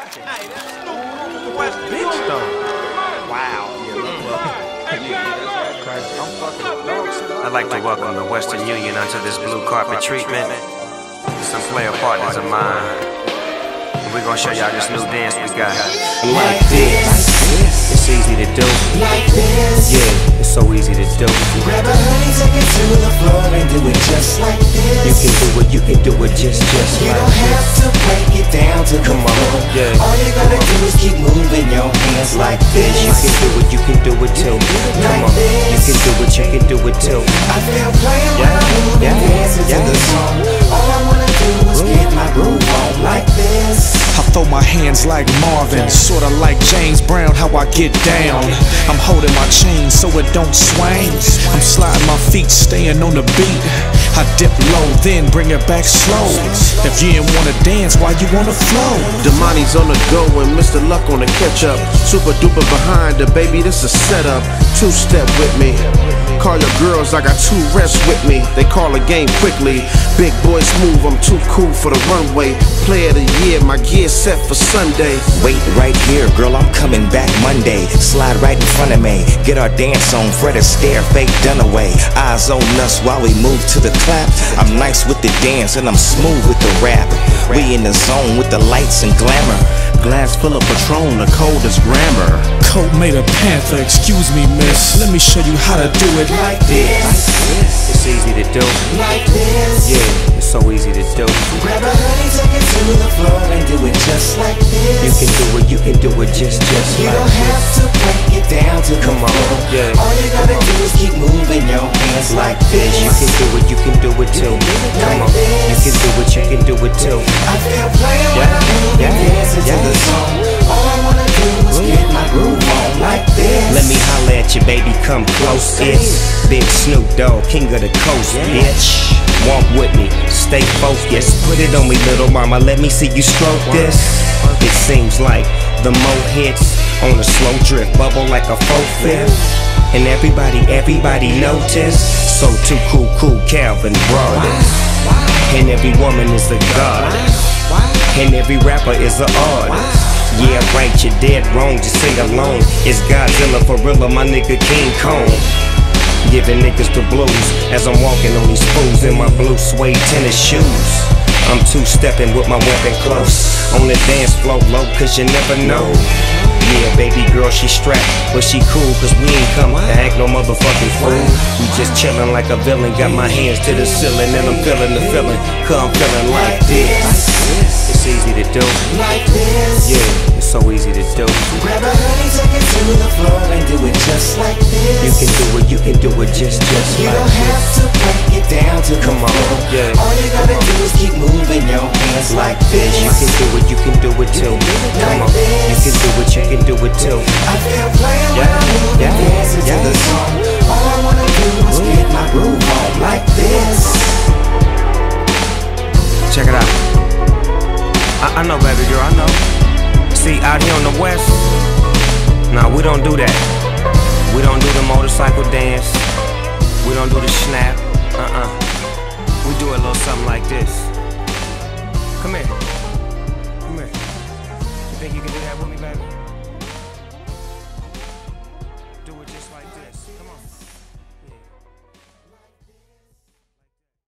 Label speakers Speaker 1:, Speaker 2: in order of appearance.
Speaker 1: Hey, that's Snoop, Western Bitch, though. Wow.
Speaker 2: I'd like to welcome the Western Union onto this blue carpet treatment. Some player partners of mine. And we're gonna show y'all this new dance we got. Like this. It's easy to do.
Speaker 3: Like this.
Speaker 2: Yeah, it's so easy to do.
Speaker 3: Grab a honey, take it to the floor and do it just like this.
Speaker 2: You can do it just
Speaker 3: You
Speaker 2: like
Speaker 3: don't have
Speaker 2: this.
Speaker 3: to break it down to
Speaker 2: Come
Speaker 3: the
Speaker 2: on,
Speaker 3: floor.
Speaker 2: yeah.
Speaker 3: All you gotta do is keep moving your hands like this.
Speaker 2: You can do it too. Come on, you can do it too.
Speaker 3: I feel playing when I'm moving, dancing to the song. All I wanna do is get my groove on like this.
Speaker 4: I throw my hands like Marvin, sorta like James Brown, how I get down. I'm holding my chain so it don't swing. I'm sliding my feet, staying on the beat. I dip low, then bring it back slow. If you didn't wanna dance, why you wanna flow?
Speaker 5: The money's on the go and Mr. Luck on the catch up. Super duper behind the baby, this a setup. Two-step with me. Call your girls, I got two rests with me. They call a game quickly. Big boys move, I'm too cool for the runway. Player of the year, my gear set for Sunday.
Speaker 6: Wait right here, girl, I'm coming back Monday. Slide right in front of me, get our dance on. Fred Astaire, fake Dunaway. Eyes on us while we move to the clap. I'm nice with the dance and I'm smooth with the rap. We in the zone with the lights and glamour.
Speaker 5: Glass full of Patron, the coldest grammar.
Speaker 4: Coat made a panther, excuse me miss. Let me show you how to do it
Speaker 3: Like this.
Speaker 2: It's easy to do.
Speaker 3: Like this.
Speaker 2: Yeah, it's so easy to do.
Speaker 3: Grab a honey, take it to the floor and do it just like this.
Speaker 2: You can do it just
Speaker 3: You
Speaker 2: like
Speaker 3: don't have
Speaker 2: this.
Speaker 3: to break it down to the
Speaker 2: Come on,
Speaker 3: floor.
Speaker 2: yeah.
Speaker 3: All you gotta do is keep moving your hands like this.
Speaker 2: You can do it too. Come on, you can do it too.
Speaker 3: I feel playing when I'm moving, dancing to the song. All I wanna do is get my groove on like this.
Speaker 6: Let me holla at you, baby, come close. It's Big Snoop Dogg, king of the coast, bitch. Walk with me, stay focused. Put it on me, little mama, let me see you stroke this. It seems like the more hits on a slow drift, bubble like a 4/5. And everybody notice. So too cool, Calvin brought it. And every woman is a goddess. And every rapper is an artist. Yeah, right, you're dead wrong, just sing along. It's Godzilla for real, my nigga King Kong. Giving niggas the blues as I'm walking on these fools in my blue suede tennis shoes. I'm two-stepping with my weapon close. On the dance floor low, cause you never know. Yeah, baby girl, she strapped, but she cool, cause we ain't come to act no motherfucking fool. We just chillin' like a villain, got my hands to the ceiling, and I'm feeling the feeling, cause I'm feeling like this.
Speaker 2: It's easy to do.
Speaker 3: Like this.
Speaker 2: Yeah, it's so easy to do.
Speaker 3: Grab a honey, take it to the floor and do it just like this.
Speaker 2: You can do it just
Speaker 3: You
Speaker 2: like
Speaker 3: don't have
Speaker 2: this.
Speaker 3: to break it down to the
Speaker 2: Come on,
Speaker 3: floor.
Speaker 2: yeah.
Speaker 3: All you gotta do is keep moving your hands like this.
Speaker 2: You can do it too. Come on, you can do it too.
Speaker 3: I feel playing when I'm moving, dancing to the song. All I wanna do is get my groove on like this.
Speaker 2: Check it out. I know, baby girl, I know. See, out here on the west, nah, we don't do that. We don't do the motorcycle dance. We don't do the snap. We do a little something like this. Come here. Come here. You think you can do that with me, baby?